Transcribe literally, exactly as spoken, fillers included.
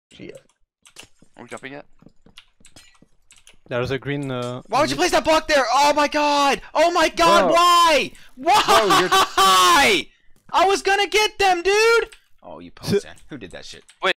Shit. Are we jumping yet? There's a green. Uh, Why would you place that block there? Oh my god! Oh my god! Bro. Why? Why? Bro, I was gonna get them, dude. Oh, you posing. Who did that shit? Wait.